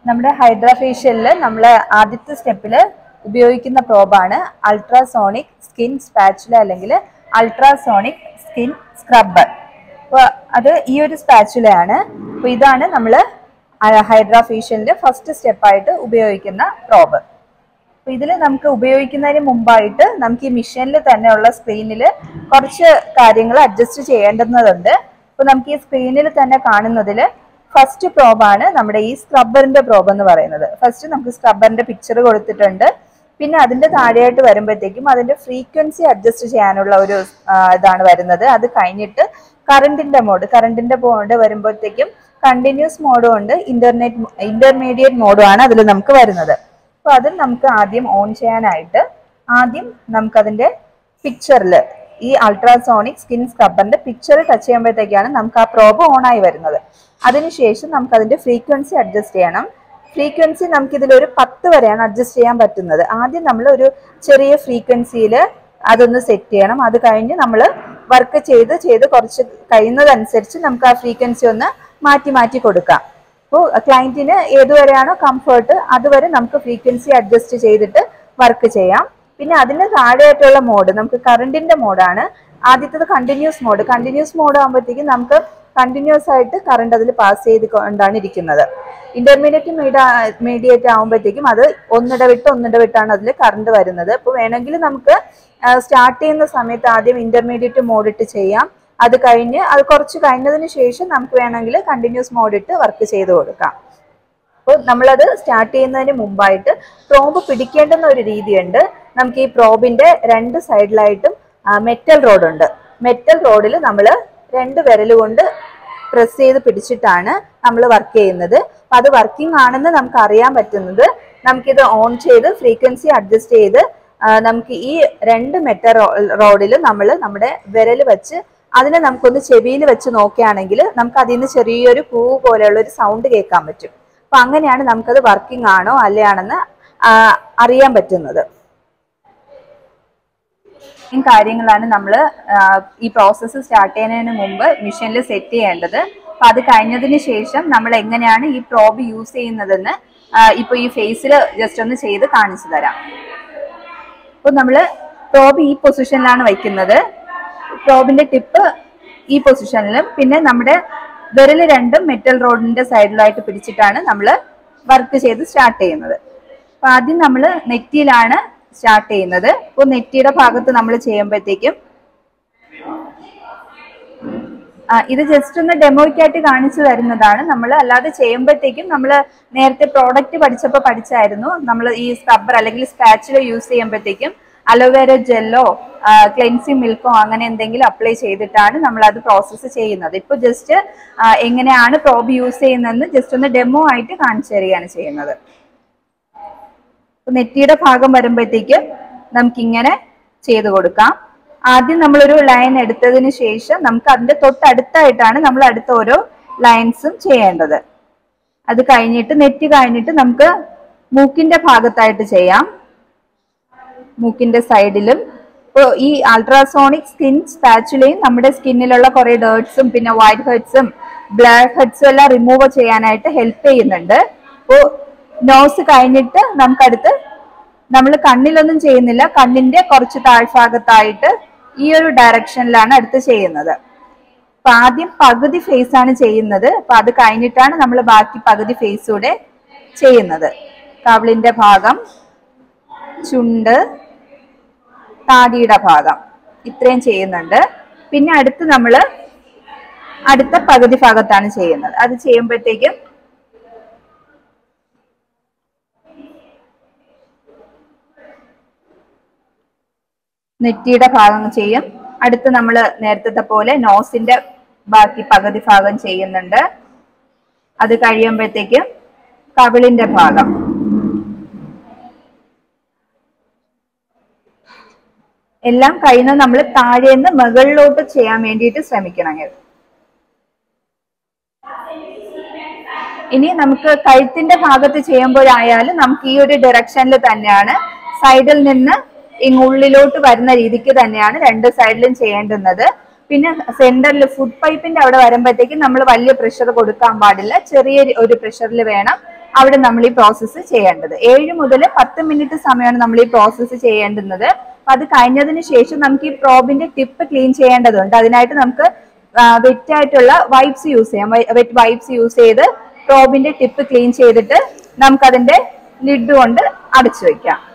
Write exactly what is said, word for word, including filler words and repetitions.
നമ്മുടെ ഹൈഡ്ര ഫേഷ്യലിൽ നമ്മൾ ആദ്യത്തെ സ്റ്റെപ്പിൽ ഉപയോഗിക്കുന്ന പ്രോബാണ് അൾട്രാസോണിക് സ്കിൻ സ്പാച്ചുല അല്ലെങ്കിൽ അൾട്രാസോണിക് സ്കിൻ സ്ക്രബ്ബർ. അപ്പോൾ അത് ഈ ഒരു സ്പാച്ചുലയാണ്. അപ്പോൾ ഇതാണ് നമ്മൾ ഹൈഡ്ര ഫേഷ്യലിൻ്റെ ഫസ്റ്റ് സ്റ്റെപ്പായിട്ട് ഉപയോഗിക്കുന്ന പ്രോബ്. അപ്പോൾ ഇതിൽ നമുക്ക് ഉപയോഗിക്കുന്നതിന് മുമ്പായിട്ട് നമുക്ക് ഈ മെഷീനിൽ തന്നെയുള്ള സ്ക്രീനിൽ കുറച്ച് കാര്യങ്ങൾ അഡ്ജസ്റ്റ് ചെയ്യേണ്ടുന്നതുണ്ട്. അപ്പോൾ നമുക്ക് ഈ സ്ക്രീനിൽ തന്നെ കാണുന്നതിൽ ഫസ്റ്റ് പ്രോബാണ് നമ്മുടെ ഈ സ്ക്രബ്ബറിന്റെ പ്രോബ് എന്ന് പറയുന്നത്. ഫസ്റ്റ് നമുക്ക് സ്ക്രബ്ബറിന്റെ പിക്ചർ കൊടുത്തിട്ടുണ്ട്. പിന്നെ അതിന്റെ താഴെയായിട്ട് വരുമ്പോഴത്തേക്കും അതിന്റെ ഫ്രീക്വൻസി അഡ്ജസ്റ്റ് ചെയ്യാനുള്ള ഒരു ഇതാണ് വരുന്നത്. അത് കഴിഞ്ഞിട്ട് കറണ്ടിന്റെ മോഡ് കറണ്ടിന്റെ മോഡ് വരുമ്പോഴത്തേക്കും കണ്ടിന്യൂസ് മോഡും ഉണ്ട്, ഇന്റർനെറ്റ് ഇന്റർമീഡിയറ്റ് മോഡും ആണ് അതിൽ നമുക്ക് വരുന്നത്. അപ്പോൾ അത് നമുക്ക് ആദ്യം ഓൺ ചെയ്യാനായിട്ട് ആദ്യം നമുക്കതിന്റെ പിക്ചറിൽ ഈ അൾട്രാസോണിക് സ്കിൻ സ്ക്രബ്ബറിന്റെ പിക്ചർ ടച്ച് ചെയ്യുമ്പോഴത്തേക്കാണ് നമുക്ക് ആ പ്രോബ് ഓൺ ആയി വരുന്നത്. അതിനുശേഷം നമുക്ക് അതിന്റെ ഫ്രീക്വൻസി അഡ്ജസ്റ്റ് ചെയ്യണം. ഫ്രീക്വൻസി നമുക്ക് ഇതിലൊരു പത്ത് വരെയാണ് അഡ്ജസ്റ്റ് ചെയ്യാൻ പറ്റുന്നത്. ആദ്യം നമ്മൾ ഒരു ചെറിയ ഫ്രീക്വൻസിയിൽ അതൊന്ന് സെറ്റ് ചെയ്യണം. അത് കഴിഞ്ഞ് നമ്മൾ വർക്ക് ചെയ്ത് ചെയ്ത് കുറച്ച് കഴിയുന്നതനുസരിച്ച് നമുക്ക് ആ ഫ്രീക്വൻസി ഒന്ന് മാറ്റി മാറ്റി കൊടുക്കാം. അപ്പോൾ ക്ലയന്റിന് ഏതുവരെയാണോ കംഫർട്ട് അതുവരെ നമുക്ക് ഫ്രീക്വൻസി അഡ്ജസ്റ്റ് ചെയ്തിട്ട് വർക്ക് ചെയ്യാം. പിന്നെ അതിന് താഴെയായിട്ടുള്ള മോഡ് നമുക്ക് കറണ്ടിന്റെ മോഡാണ്. ആദ്യത്തത് കണ്ടിന്യൂസ് മോഡ്. കണ്ടിന്യൂസ് മോഡ് ആകുമ്പോഴത്തേക്കും നമുക്ക് കണ്ടിന്യൂസ് ആയിട്ട് കറണ്ട് അതിൽ പാസ് ചെയ്ത് കൊണ്ടാണ് ഇരിക്കുന്നത്. ഇന്റർമീഡിയറ്റ് മീഡിയ മീഡിയേറ്റ് ആകുമ്പോഴത്തേക്കും അത് ഒന്നിടവിട്ട് ഒന്നിടവിട്ടാണ് അതിൽ കറണ്ട് വരുന്നത്. അപ്പോൾ വേണമെങ്കിൽ നമുക്ക് സ്റ്റാർട്ട് ചെയ്യുന്ന സമയത്ത് ആദ്യം ഇന്റർമീഡിയറ്റ് മോഡ് ഇട്ട് ചെയ്യാം. അത് കഴിഞ്ഞ് അത് കുറച്ച് കഴിഞ്ഞതിന് ശേഷം നമുക്ക് വേണമെങ്കിൽ കണ്ടിന്യൂസ് മോഡ് ഇട്ട് വർക്ക് ചെയ്ത് കൊടുക്കാം. അപ്പോൾ നമ്മളത് സ്റ്റാർട്ട് ചെയ്യുന്നതിന് മുമ്പായിട്ട് പ്രോബ് പിടിക്കേണ്ടുന്ന ഒരു രീതിയുണ്ട്. നമുക്ക് ഈ പ്രോബിന്റെ രണ്ട് സൈഡിലായിട്ടും മെറ്റൽ റോഡുണ്ട്. മെറ്റൽ റോഡിൽ നമ്മൾ രണ്ട് വിരൽ കൊണ്ട് പ്രസ് ചെയ്ത് പിടിച്ചിട്ടാണ് നമ്മൾ വർക്ക് ചെയ്യുന്നത്. അപ്പം അത് വർക്കിംഗ് ആണെന്ന് നമുക്ക് അറിയാൻ പറ്റുന്നത് നമുക്കിത് ഓൺ ചെയ്ത് ഫ്രീക്വൻസി അഡ്ജസ്റ്റ് ചെയ്ത് നമുക്ക് ഈ രണ്ട് മെറ്റൽ റോഡിൽ നമ്മൾ നമ്മുടെ വിരൽ വെച്ച് അതിനെ നമുക്കൊന്ന് ചെവിയിൽ വെച്ച് നോക്കുകയാണെങ്കിൽ നമുക്ക് അതിൽ നിന്ന് ചെറിയൊരു പൂ പോലെയുള്ള ഒരു സൗണ്ട് കേൾക്കാൻ പറ്റും. അപ്പം അങ്ങനെയാണ് നമുക്കത് വർക്കിംഗ് ആണോ അല്ലയാണെന്ന് അറിയാൻ പറ്റുന്നത്. ഈ കാര്യങ്ങളാണ് നമ്മൾ ഈ പ്രോസസ്സ് സ്റ്റാർട്ട് ചെയ്യുന്നതിന് മുമ്പ് മെഷീനിൽ സെറ്റ് ചെയ്യേണ്ടത്. അപ്പം അത് കഴിഞ്ഞതിന് ശേഷം നമ്മൾ എങ്ങനെയാണ് ഈ പ്രോബ് യൂസ് ചെയ്യുന്നതെന്ന് ഇപ്പോൾ ഈ ഫേസിൽ ജസ്റ്റ് ഒന്ന് ചെയ്ത് കാണിച്ചു തരാം. അപ്പോൾ നമ്മൾ പ്രോബ് ഈ പൊസിഷനിലാണ് വയ്ക്കുന്നത്. പ്രോബിന്റെ ടിപ്പ് ഈ പൊസിഷനിലും പിന്നെ നമ്മുടെ വിരൽ രണ്ടും മെറ്റൽ റോഡിന്റെ സൈഡിലായിട്ട് പിടിച്ചിട്ടാണ് നമ്മൾ വർക്ക് ചെയ്ത് സ്റ്റാർട്ട് ചെയ്യുന്നത്. അപ്പം ആദ്യം നമ്മൾ നെറ്റിയിലാണ് സ്റ്റാർട്ട് ചെയ്യുന്നത്. അപ്പോൾ നെറ്റിയുടെ ഭാഗത്ത് നമ്മൾ ചെയ്യുമ്പോഴത്തേക്കും ഇത് ജസ്റ്റ് ഒന്ന് ഡെമോയ്ക്കായിട്ട് കാണിച്ചു തരുന്നതാണ്. നമ്മൾ അല്ലാതെ ചെയ്യുമ്പോഴത്തേക്കും നമ്മൾ നേരത്തെ പ്രോഡക്റ്റ് പഠിച്ചപ്പോൾ പഠിച്ചായിരുന്നു നമ്മൾ ഈ സ്ക്രബ്ബർ അല്ലെങ്കിൽ സ്പാച്ചുല യൂസ് ചെയ്യുമ്പോഴത്തേക്കും അലോവേര ജെല്ലോ ക്ലെൻസിങ് മിൽക്കോ അങ്ങനെ എന്തെങ്കിലും അപ്ലൈ ചെയ്തിട്ടാണ് നമ്മൾ അത് പ്രോസസ്സ് ചെയ്യുന്നത്. ഇപ്പോൾ ജസ്റ്റ് എങ്ങനെയാണ് പ്രോബ് യൂസ് ചെയ്യുന്നതെന്ന് ജസ്റ്റ് ഒന്ന് ഡെമോ ആയിട്ട് കാണിച്ചു തരികയാണ് ചെയ്യുന്നത്. നെറ്റിയുടെ ഭാഗം വരുമ്പോഴത്തേക്കും നമുക്കിങ്ങനെ ചെയ്ത് കൊടുക്കാം. ആദ്യം നമ്മളൊരു ലൈൻ എടുത്തതിന് ശേഷം നമുക്ക് അതിന്റെ തൊട്ടടുത്തായിട്ടാണ് നമ്മൾ അടുത്ത ഓരോ ലൈൻസും ചെയ്യേണ്ടത്. അത് കഴിഞ്ഞിട്ട് നെറ്റ് കഴിഞ്ഞിട്ട് നമുക്ക് മൂക്കിന്റെ ഭാഗത്തായിട്ട് ചെയ്യാം. മൂക്കിന്റെ സൈഡിലും. ഇപ്പോൾ ഈ അൾട്രാസോണിക് സ്കിൻ സ്പാച്ചുലയും നമ്മുടെ സ്കിന്നിലുള്ള കുറെ ഡേർട്സും പിന്നെ വൈറ്റ് ഹെഡ്സും ബ്ലാക്ക് ഹെഡ്സും എല്ലാം റിമൂവ് ചെയ്യാനായിട്ട് ഹെൽപ്പ് ചെയ്യുന്നുണ്ട്. അപ്പോൾ നോസ് കഴിഞ്ഞിട്ട് നമുക്കടുത്ത് നമ്മൾ കണ്ണിലൊന്നും ചെയ്യുന്നില്ല, കണ്ണിന്റെ കുറച്ച് താഴ്ഭാഗത്തായിട്ട് ഈ ഒരു ഡയറക്ഷനിലാണ് അടുത്ത് ചെയ്യുന്നത്. അപ്പൊ ആദ്യം പകുതി ഫേസ് ആണ് ചെയ്യുന്നത്. അപ്പൊ അത് കഴിഞ്ഞിട്ടാണ് നമ്മൾ ബാക്കി പകുതി ഫേസ് കൂടെ ചെയ്യുന്നത്. കവിളിന്റെ ഭാഗം, ചുണ്ട്, താടിയുടെ ഭാഗം ഇത്രയും ചെയ്യുന്നുണ്ട്. പിന്നെ അടുത്ത് നമ്മൾ അടുത്ത പകുതി ഭാഗത്താണ് ചെയ്യുന്നത്. അത് ചെയ്യുമ്പോഴത്തേക്കും നെറ്റിയുടെ ഭാഗം ചെയ്യും. അടുത്ത് നമ്മൾ നേരത്തെ പോലെ നോസിന്റെ ബാക്കി പകുതി ഭാഗം ചെയ്യുന്നുണ്ട്. അത് കഴിയുമ്പോഴത്തേക്കും കവിളിന്റെ ഭാഗം, എല്ലാം കഴിയുന്ന നമ്മൾ താഴേന്ന് മുകളിലോട്ട് ചെയ്യാൻ വേണ്ടിയിട്ട് ശ്രമിക്കണം. ഇനി നമുക്ക് കഴുത്തിന്റെ ഭാഗത്ത് ചെയ്യുമ്പോഴായാലും നമുക്ക് ഈ ഒരു ഡയറക്ഷനിൽ തന്നെയാണ് സൈഡിൽ നിന്ന് ഇങ്ങുള്ളിലോട്ട് വരുന്ന രീതിക്ക് തന്നെയാണ് രണ്ട് സൈഡിലും ചെയ്യേണ്ടുന്നത്. പിന്നെ സെന്ററിൽ ഫുഡ് പൈപ്പിന്റെ അവിടെ വരുമ്പോഴത്തേക്കും നമ്മൾ വലിയ പ്രഷർ കൊടുക്കാൻ പാടില്ല. ചെറിയ ഒരു പ്രഷറിൽ വേണം അവിടെ നമ്മൾ ഈ പ്രോസസ്സ് ചെയ്യേണ്ടത്. ഏഴ് മുതൽ പത്ത് മിനിറ്റ് സമയമാണ് നമ്മൾ ഈ പ്രോസസ്സ് ചെയ്യേണ്ടുന്നത്. അപ്പൊ അത് കഴിഞ്ഞതിന് ശേഷം നമുക്ക് ഈ പ്രോബിന്റെ ടിപ്പ് ക്ലീൻ ചെയ്യേണ്ടതുണ്ട്. അതിനായിട്ട് നമുക്ക് വെറ്റ് ആയിട്ടുള്ള വൈപ്സ് യൂസ് ചെയ്യാം. വെറ്റ് വൈപ്സ് യൂസ് ചെയ്ത് പ്രോബിന്റെ ടിപ്പ് ക്ലീൻ ചെയ്തിട്ട് നമുക്കതിന്റെ ലിഡ് കൊണ്ട് അടച്ചു വെക്കാം.